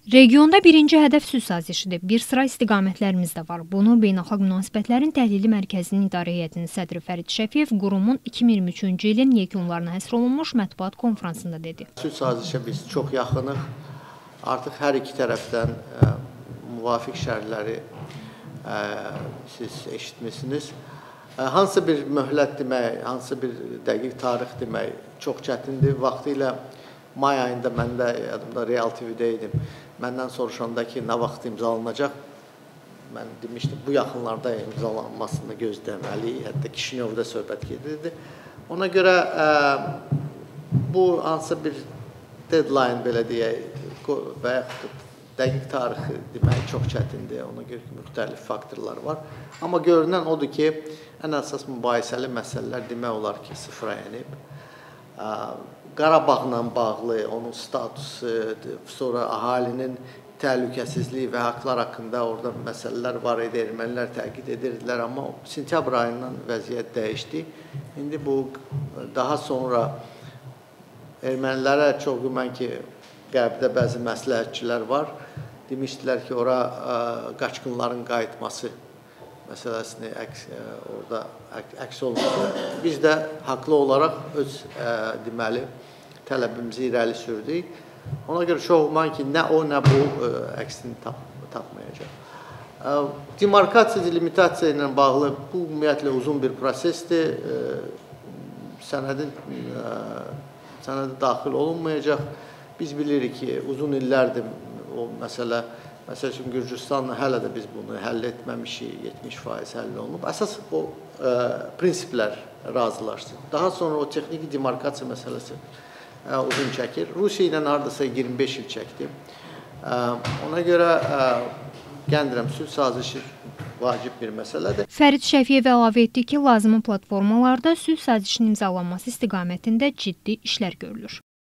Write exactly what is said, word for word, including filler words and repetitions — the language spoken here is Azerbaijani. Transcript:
Regionda birinci hədəf sülh sazişidir. Bir sıra istiqamətlərimiz də var. Bunu Beynəlxalq Münasibətlərin Təhlili Mərkəzinin İdarə Heyətinin sədri Fərid Şəfiyev qurumun iki min iyirmi üçüncü ilin yekunlarına həsr olunmuş mətbuat konfransında dedi. Sülh sazişə biz çox yaxınıq. Artıq hər iki tərəfdən ə, müvafiq şərhləri ə, siz eşitmişsiniz. Ə, hansı bir möhlət demək, hansı bir dəqiq tarix demək çox çətindir. Vaxtilə may ayında mən də yadımda Real T V-də idim. Məndən soruşanda ki, nə vaxt imzalanacaq? Mən demişdim, bu yaxınlarda imzalanmasını gözləməliyik. Hətta Kişinyovda söhbət gedirdi. Ona görə ə, bu hansı bir deadline belə deyək və yaxud dəqiq tarixi demək çox çətindir. Ona görə ki, müxtəlif faktorlar var. Amma görünən odur ki, ən əsas mübahisəli məsələlər demək olar ki, sıfıra enib. Qarabağla bağlı, onun statusu, sonra əhalinin təhlükəsizliyi və haqlar haqqında orada məsələlər var idi, ermənilər təkid edirdilər, amma sentyabr ayından vəziyyət dəyişdi. İndi bu daha sonra ermənilərə çox güman ki, qərbdə bəzi məsləhətçilər var. Demişdilər ki, ora qaçqınların qayıtması məsələsini əks, orada əks olunur. Biz də haqlı olaraq öz deməli tələbimizi irəli sürdük. Ona görə çox güman ki, nə o, nə bu əksini tap, tapmayacaq. Demarkasiya, delimitasiya ilə bağlı bu ümumiyyətlə uzun bir prosesdir. Sənədin sənədə daxil olunmayacaq. Biz bilirik ki, uzun illərdir o məsələ, məsəl üçün Gürcüstanla hələ də biz bunu həll etməmişik, yetmiş faiz həll olunub. Əsas o ə, prinsiplər razılaşsın. Daha sonra o texniki demarkasiya məsələsi ə, uzun çəkir. Rusiya ilə hardasa iyirmi beş il çəkdi. Ə, ona görə ə, gəldirəm, sülh sazişi vacib bir məsələdir. Fərid Şəfiyev əlavə etdi ki, lazımi platformalarda sülh sazişinin imzalanması istiqamətində ciddi işlər görülür.